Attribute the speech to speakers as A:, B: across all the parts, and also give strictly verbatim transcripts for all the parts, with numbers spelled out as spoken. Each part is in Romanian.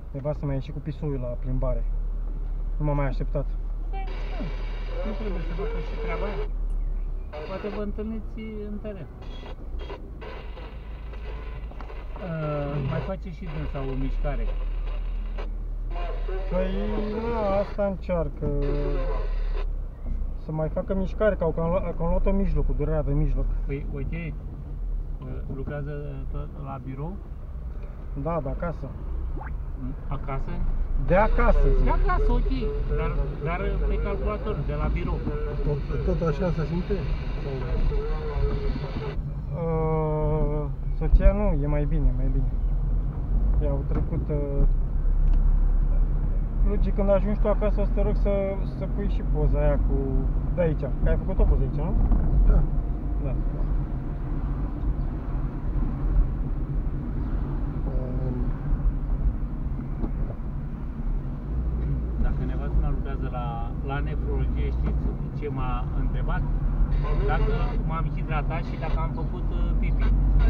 A: Nevastă mi-a ieșit cu pisoiul la plimbare. Nu m-am mai așteptat.
B: Nu trebuie să facă și treaba aia. Poate vă întâlniți în teren. Uh, mai face și dânsa o mișcare.
A: Păi, nu, asta încearcă. Să mai facă mișcare, că au cam luat, cam luat-o mijlocul, durerea de mijloc.
B: Păi, ok, lucrează tot la birou?
A: Da, de acasă.
B: Acasă?
A: De acasă, zic.
B: De acasă, ok, dar, dar pe calculator, de la birou.
C: Tot, tot așa se simte? Sau...
A: Uh, soția nu, e mai bine, mai bine. I-au trecut... Uh, Luigi, când ajungi tu acasă, o să te rog să, să pui și poza aia cu... de aici, că ai făcut o poză aici, nu?
C: Da.
A: Da.
B: Dacă nevastă mea lucrează la, la nefrologie, știți ce m-a întrebat? Dacă m-am hidratat și dacă am făcut pipi.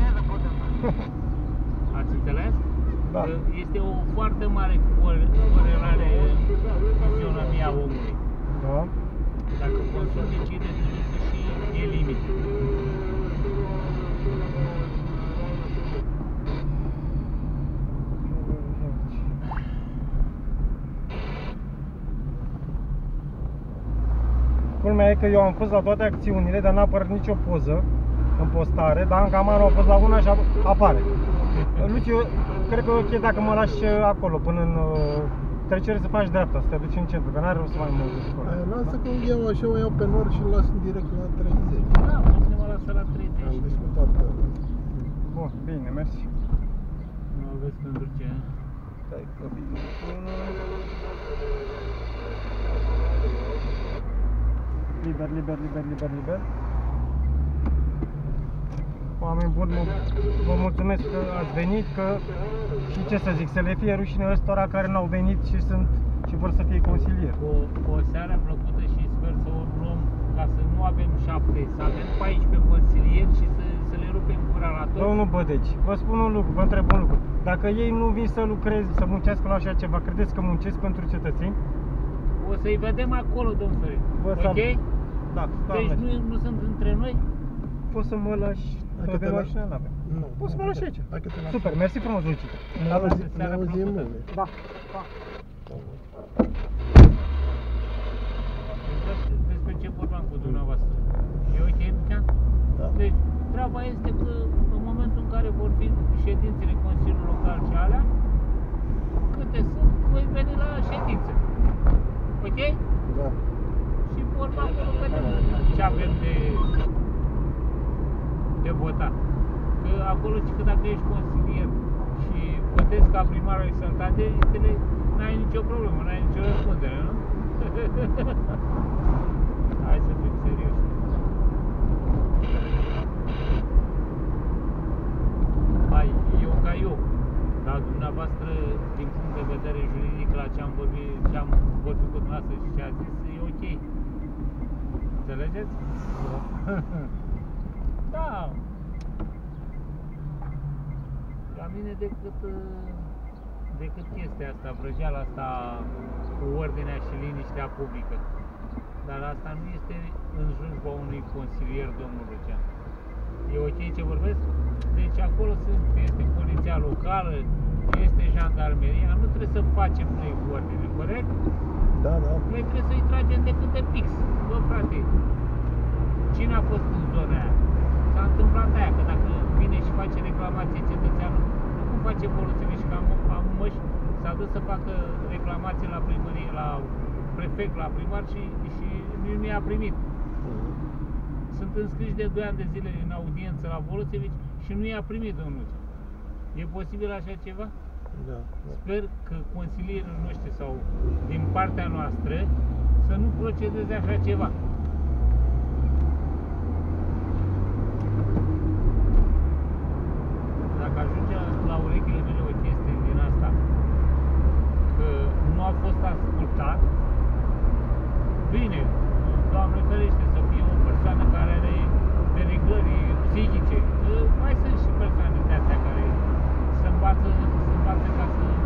B: Ați înțeles?
A: Da.
B: Este o foarte mare corelare în fizionomia omului.
A: Da.
B: Dacă consumi cide, trebuie să și elimini.
A: Culmea e că eu am fost la toate acțiunile, dar n-a apărut nicio poză în postare, dar în cameră a fost la una și apare. Luciu, cred că e ok dacă mă lași acolo, până în uh, trecere să faci dreapta, să te duci în centru, că n-are rost să mai mă duc acolo.
C: Lasă că iau așa, o iau pe nord și îl las în direct la treizeci.
B: Da, nu mă lasă la treizeci.
C: Am discutat că...
A: Bun, bine, mersi.
B: Nu aveți pentru ce?
A: Stai că bine. Liber, liber, liber, liber, liber. Oameni buni, vă mulțumesc că ați venit, că și ce să zic, să le fie rușine ăstora care n-au venit și sunt și vor să fie consilieri.
B: O, o seară plăcută și sper să o luăm ca să nu avem șapte, să avem paisprezece consilieri și să, să le rupem gura la toți.
A: Domnul Bădeci, vă spun un lucru, vă întreb un lucru. Dacă ei nu vin să lucreze, să muncească la așa ceva, credeți că muncesc pentru cetățeni?
B: O să-i vedem acolo, domnule. Ok?
A: Da, da,
B: deci nu, nu sunt între noi?
A: Poți să mă lași? Nu avem mașină? Nu avem.
C: Nu.
A: Poți să mă lași aici.
C: Hai că te las.
A: Super, mersi frumos, Luci.
C: Ne auzim, ne auzim mâine.
A: Da, da.
B: Despre ce vorbeam cu dumneavoastră. E ok, Lucian?
C: Da.
B: Deci, treaba este că în momentul în care vor fi ședințele Consiliului Local și alea, câte sunt, voi veni la ședințe. Ok?
C: Da.
B: Și vorba acolo vedem ce avem de, de votat. Că acolo, că dacă ești consilier și votezi ca primarul și sănătate, n-ai nicio problemă, n-ai nicio răspundere, nu? Hai să fim serios. Hai, eu ca eu, dar dumneavoastră, din punct de vedere juridic, la ce am vorbit, ce am vorbit cu dumneavoastră și ce a zis, e ok. Înțelegeți? Da. La mine decât, decât chestia asta, vrăjeala asta cu ordinea și liniștea publică. Dar asta nu este în slujba unui consilier, domnul Lucian. E ok ce vorbesc? Deci acolo sunt, este poliția locală, este jandarmeria, nu trebuie să facem noi ordine, corect?
C: Da, da.
B: Noi trebuie să-i tragem de câte pix. Bă, frate, cine a fost în zona aia? S-a întâmplat aia, că dacă vine și face reclamație cetățeanul, nu cum face Bolosevici, că am, am măși, s-a dus să facă reclamație la primărie, la prefect, la primar și, și nu i-a primit. Sunt înscriși de doi ani de zile în audiență la Bolosevici și nu i-a primit, domnul. E posibil așa ceva?
C: Da, da.
B: Sper că consilierii noștri sau din partea noastră să nu procedeze așa ceva. Dacă ajunge la urechile mele o chestie din asta, că nu a fost ascultat, bine, Doamne ferește să fie o persoană care are dereglări psihice. Mai sunt și persoane de astea care se învață, se învață ca să